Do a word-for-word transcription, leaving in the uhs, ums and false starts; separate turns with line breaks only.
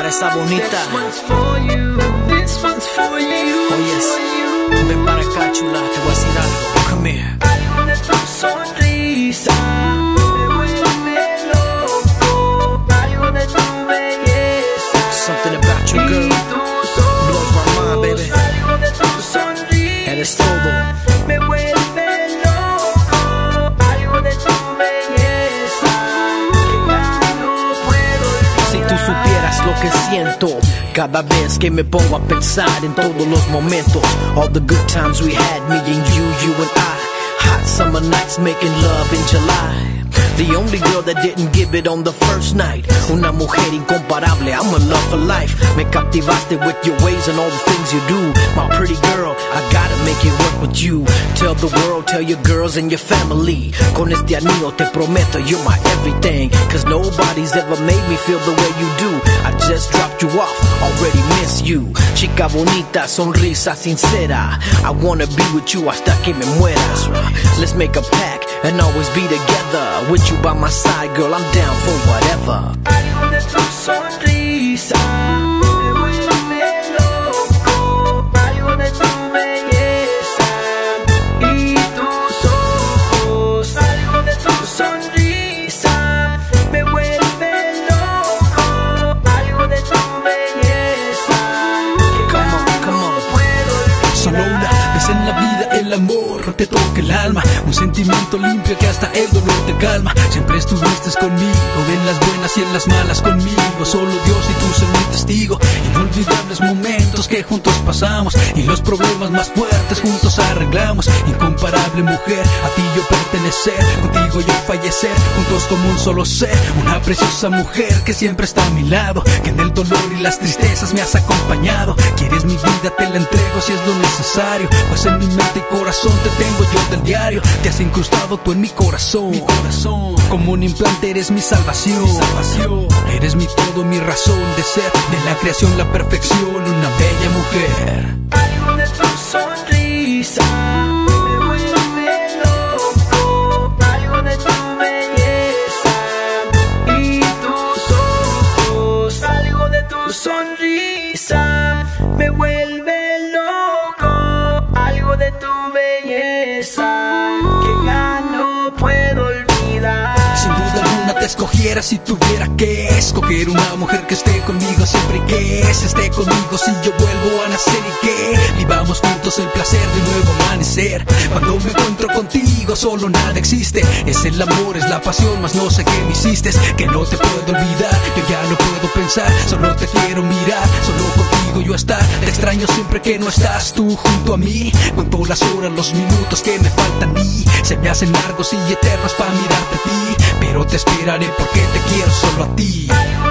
para esa bonita.
This one's for you, this one's for you.
Oyes, ven para acá, chula, te voy a decir algo. Come here.
Algo de tu sonrisa me vuelve loco. Algo de tu belleza.
Something about you, girl, blows my mind, baby.
Algo de tu sonrisa
Eres todo.
me vuelve loco. Algo de tu belleza que ya no puedo olvidar.
Si tú supieras lo que siento cada vez que me pongo a pensar en todos los momentos, all the good times we had, me and you, you and I. Hot summer nights making love in July. The only girl that didn't give it on the first night. Una mujer incomparable, I'm in love for life. Me captivaste with your ways and all the things you do. My pretty girl, I gotta make it work with you. Tell the world, tell your girls and your family. Con este anillo te prometo you're my everything. Cause nobody's ever made me feel the way you do. I just dropped you off, already miss you. Chica bonita, sonrisa sincera. I wanna be with you hasta que me muera. Let's make a pact and always be together. With you by my side, girl, I'm down for whatever.
Algo de tu sonrisa me vuelve loco. Algo de tu belleza y tus ojos. Algo de tu sonrisa me vuelve loco. Algo de tu belleza que
Come
ya
on, come
no
on.
puedo olvidar.
Solo una vez en la vida el amor te toca el alma, un sentimiento limpio que hasta el dolor te calma. Siempre estuviste conmigo, en las buenas y en las malas conmigo. Solo Dios y tú son mi testigo. Inolvidables momentos que juntos pasamos y los problemas más fuertes juntos arreglamos. Incomparable mujer, a ti yo pertenecer, contigo yo fallecer, juntos como un solo ser. Una preciosa mujer que siempre está a mi lado, que en el dolor y las tristezas me has acompañado. Quieres mi vida, te la entrego si es lo necesario, pues en mi mente y corazón te tengo yo del diario. Te has incrustado tú en mi corazón, mi corazón. Como un implante eres mi salvación, mi salvación. Eres mi todo, mi razón de ser, de la creación la perfección, una bella mujer.
Algo de tu sonrisa me vuelve loco. Algo de tu belleza y tus ojos. Algo de tu sonrisa me vuelve loco. Algo de tu belleza que ya no puedo olvidar.
Sin duda alguna te escogiera si tuviera que escoger una mujer que esté conmigo siempre, que se esté conmigo si yo vuelvo a nacer y que vivamos juntos el placer de nuevo amanecer. Cuando me encuentro contigo solo nada existe. Es el amor, es la pasión, más no sé qué me hiciste, que no te puedo olvidar, yo ya no puedo pensar, solo te quiero mirar, solo contigo yo estar. Te extraño siempre que no estás tú junto a mí. Cuento las horas, los minutos que me faltan y se me hacen largos y eternos para mirarte a ti, pero te esperaré porque te quiero solo a ti.
Algo